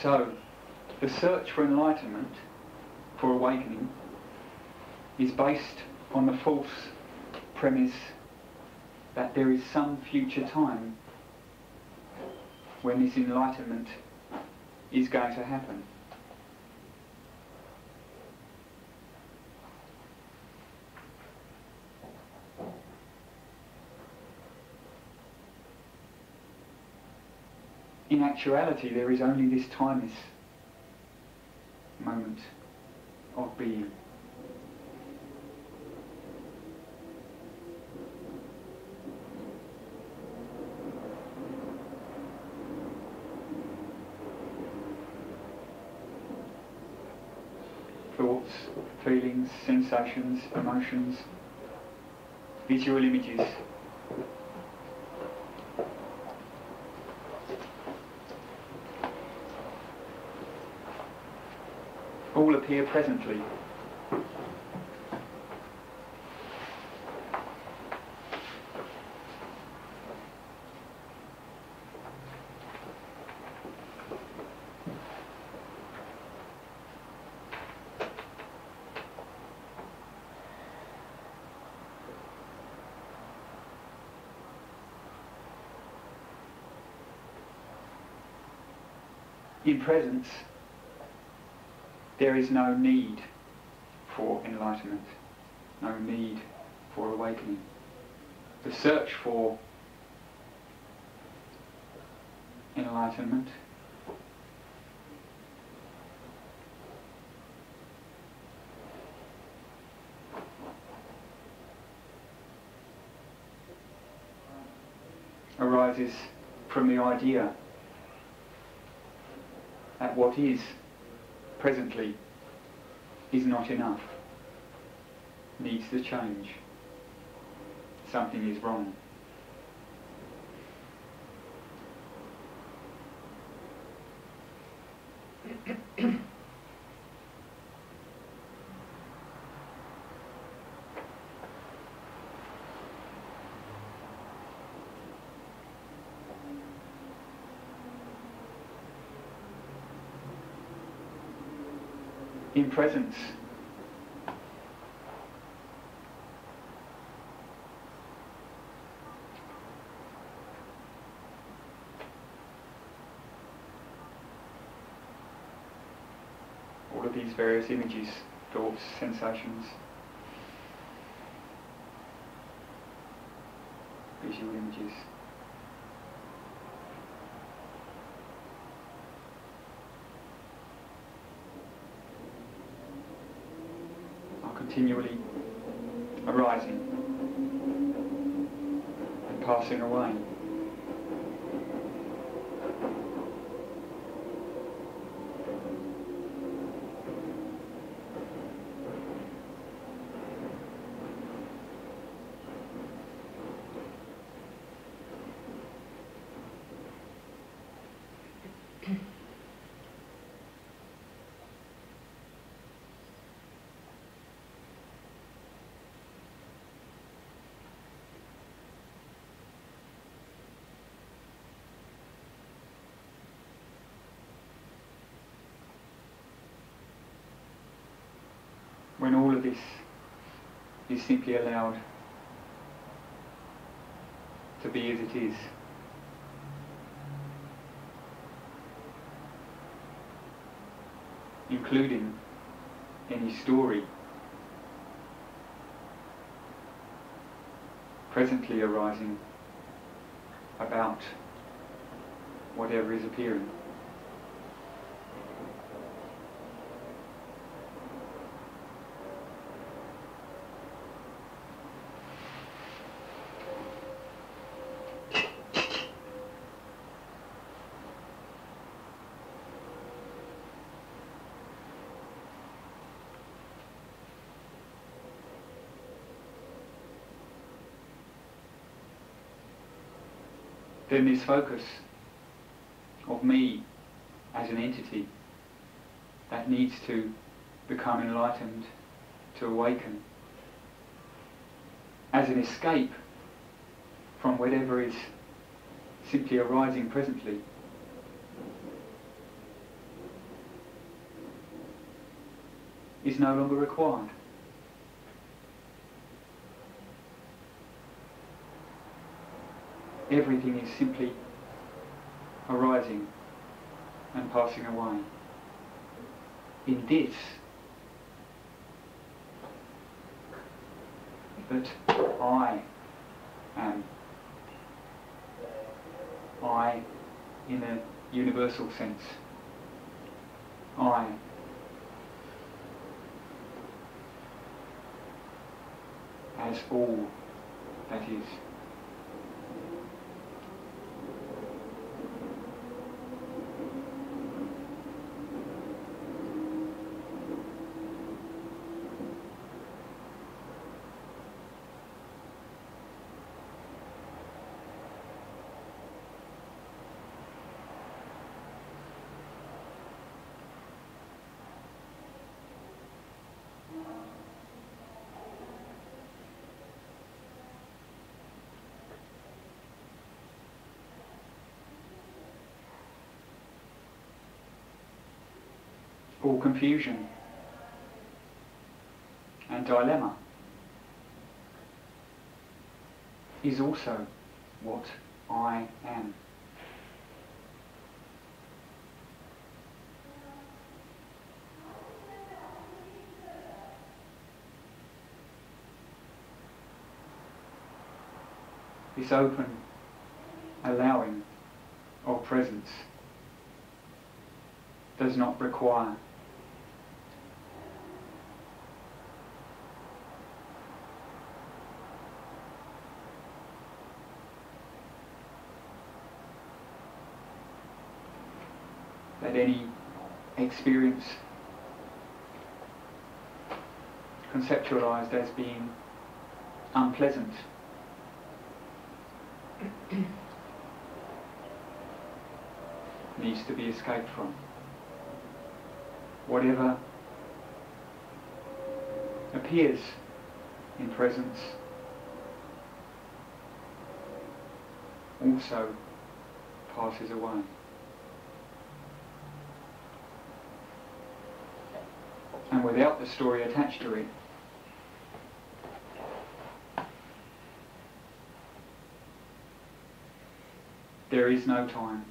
So, the search for enlightenment, for awakening, is based on the false premise that there is some future time when this enlightenment is going to happen. In actuality, there is only this timeless moment of being. Thoughts, feelings, sensations, emotions, visual images. All appear presently. In presence, there is no need for enlightenment, no need for awakening. The search for enlightenment arises from the idea that what is presently is not enough, needs to change, something is wrong. In presence, all of these various images, thoughts, sensations, visual images, continually arising and passing away. When all of this is simply allowed to be as it is, including any story presently arising about whatever is appearing. Then this focus of me as an entity that needs to become enlightened, to awaken, as an escape from whatever is simply arising presently, is no longer required. Everything is simply arising and passing away. In this, that I am. I in a universal sense. I. As all that is. All confusion and dilemma is also what I am. This open allowing of presence does not require that any experience conceptualized as being unpleasant needs to be escaped from. Whatever appears in presence also passes away. And without the story attached to it, there is no time.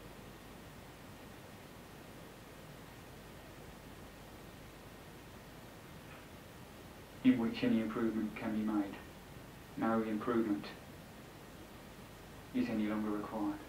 In which any improvement can be made. No improvement is any longer required.